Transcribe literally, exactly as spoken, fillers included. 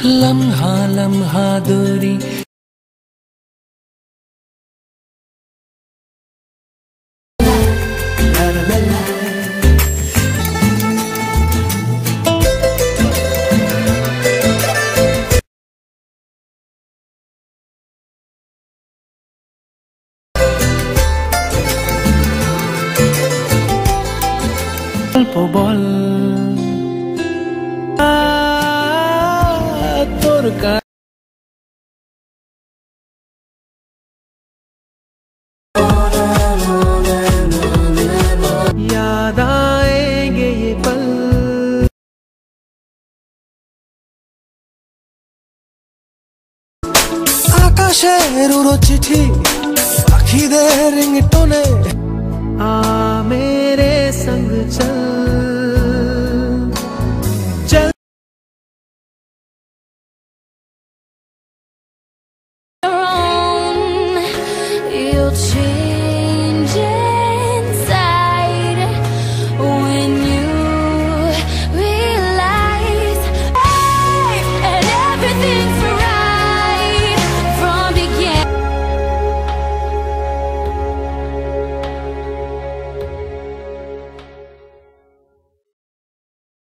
लम्हा लम्हा दूरी বল তোর याद आएंगे ये पल আকাশের উড়ো চিঠি পাখিদের রিংটোনে आ मेरे संग चल